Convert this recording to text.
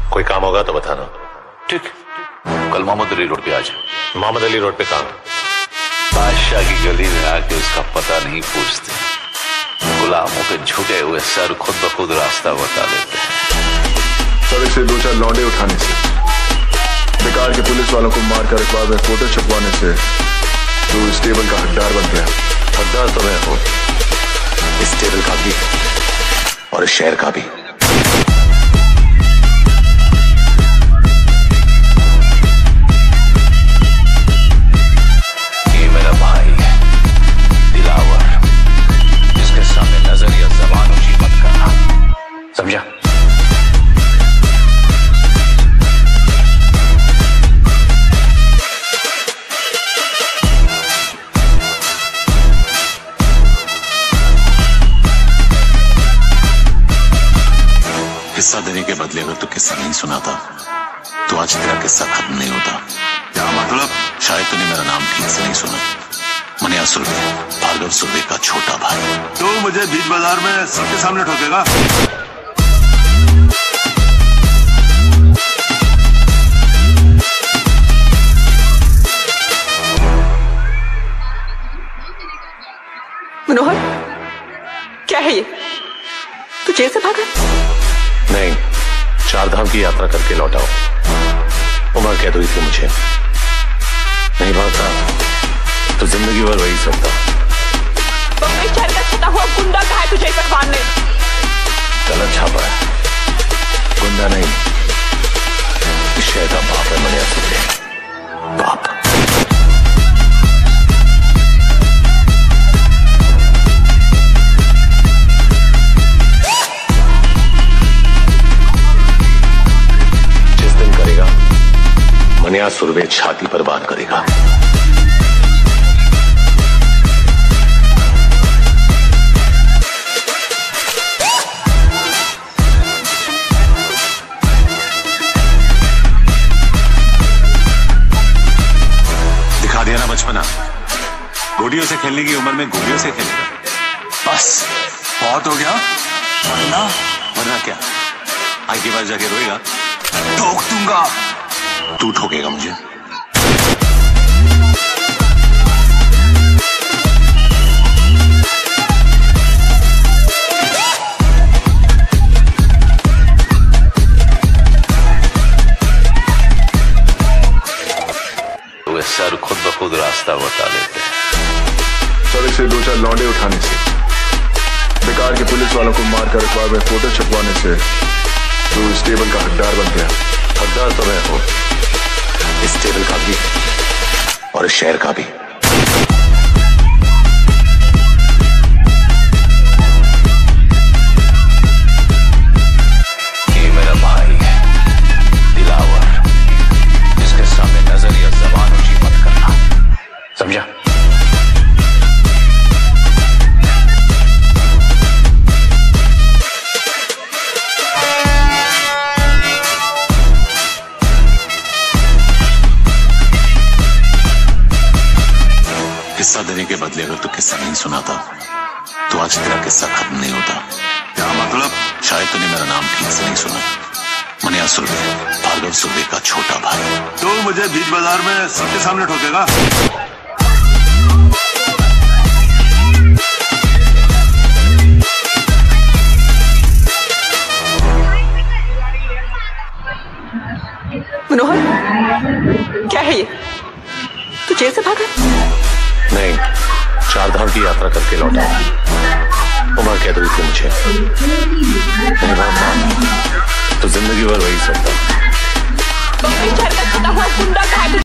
कोई काम होगा तो बताना। ठीक, कल मोहम्मद अली रोड पे आ जा। मोहम्मद अली रोड पे काम? बादशाह की गली में आके उसका पता नहीं पूछते, गुलामों के झुके हुए सर खुद ब खुद रास्ता बता देते हैं। सड़क से 2-4 लौंडे उठाने से, बेकार के पुलिस वालों को मारकर अखबार में फोटो छपवाने से तू इस टेबल का हकदार बन गया। हकदार तो मैं हूं, इस टेबल का भी और इस शहर का भी। ये मेरा भाई है दिलावर, जिसके सामने नजर या जबान ऊंची मत करना, समझा? किस्सा देने के बदले अगर तू किस्सा नहीं सुनाता तो आज तेरा किस्सा खत्म नहीं होता। क्या मतलब? शायद तूने मेरा नाम ठीक से नहीं सुना। मनिया सुर्वे, भार्गव सुर्वे का छोटा भाई। तो मुझे बीच बाजार में सबके सामने ठोकेगा? मनोहर, क्या है ये? तू जेल से भागा? नहीं, 4 धाम की यात्रा करके लौटा हूं। उमर कह रही थी मुझे, नहीं भागता तो जिंदगी भर वही सकता। बम्बई शहर का छटा हुआ गुंडा कहा है तुझे पकवान ने? गलत छापा है, गुंडा नहीं, इस शहर का बाप है मनिया सुर्वे, बाप। मनिया सुर्वे छाती पर बात करेगा। दिखा दिया ना बचपना, गोलियों से खेलने की उम्र में गोलियों से खेलेगा। बस बहुत हो गया। वरना क्या, आई के पास जाके रोएगा, ठोक दूंगा। तू ठोकेगा मुझे? वे सर खुद ब खुद रास्ता बता देते हैं। सड़क से 2-4 लौंडे उठाने से, बेकार के पुलिस वालों को मारकर अखबार में फोटो छपवाने से तू इस टेबल का हकदार बन गया। हकदार तो मैं हूं, इस टेबल का भी और इस शहर का भी। ये मेरा भाई है दिलावर, जिसके सामने नजर या जबान ऊंची मत करना, समझा? किस्सा देने के बदले अगर तू किस्सा नहीं सुनाता तो आज तेरा किस्सा खत्म नहीं होता। क्या मतलब? शायद तूने मेरा नाम ठीक से नहीं सुना। मनिया सुर्वे, भार्गव सुर्वे का छोटा भाई। तो मुझे बीच बाजार में सबके सामने ठोकेगा? मनोहर, क्या है ये? तू जेल से भागा? नहीं, 4 धाम की यात्रा करके लौटा हूं। उमर कह रही थी मुझे, नहीं भागता तो जिंदगी भर वही सकता। बम्बई शहर का छटा हुआ गुंडा कहा है